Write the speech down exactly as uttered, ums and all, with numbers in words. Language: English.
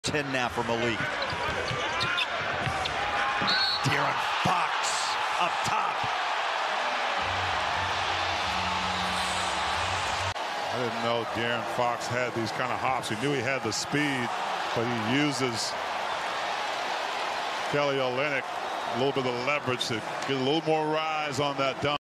ten now for Malik. De'Aaron Fox up top. I didn't know De'Aaron Fox had these kind of hops. He knew he had the speed, but he uses Kelly Olynyk a little bit of leverage to get a little more rise on that dunk.